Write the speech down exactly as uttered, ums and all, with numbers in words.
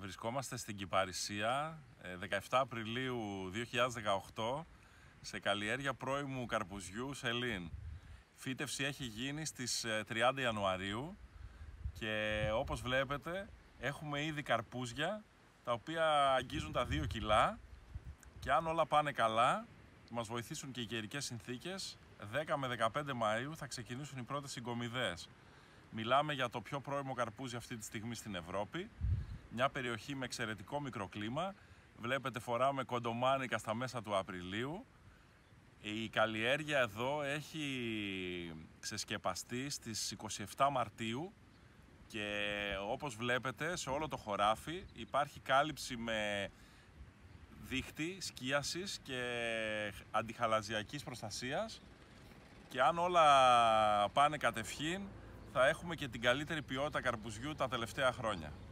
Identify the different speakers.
Speaker 1: Βρισκόμαστε στην Κυπαρισία, δεκαεφτά Απριλίου δύο χιλιάδες δεκαοκτώ, σε καλλιέργεια πρώιμου καρπουζιού Σελήν. Φύτευση έχει γίνει στις τριάντα Ιανουαρίου και όπως βλέπετε έχουμε ήδη καρπούζια τα οποία αγγίζουν τα δύο κιλά και αν όλα πάνε καλά, μας βοηθήσουν και οι καιρικές συνθήκες, δέκα με δεκαπέντε Μαΐου θα ξεκινήσουν οι πρώτες συγκομιδές. Μιλάμε για το πιο πρώιμο καρπούζι αυτή τη στιγμή στην Ευρώπη, μια περιοχή με εξαιρετικό μικροκλίμα. Βλέπετε φοράμε κοντομάνικα στα μέσα του Απριλίου. Η καλλιέργεια εδώ έχει ξεσκεπαστεί στις είκοσι επτά Μαρτίου και όπως βλέπετε σε όλο το χωράφι υπάρχει κάλυψη με δίχτυ σκίασης και αντιχαλαζιακής προστασίας και αν όλα πάνε κατευχήν θα έχουμε και την καλύτερη ποιότητα καρπουζιού τα τελευταία χρόνια.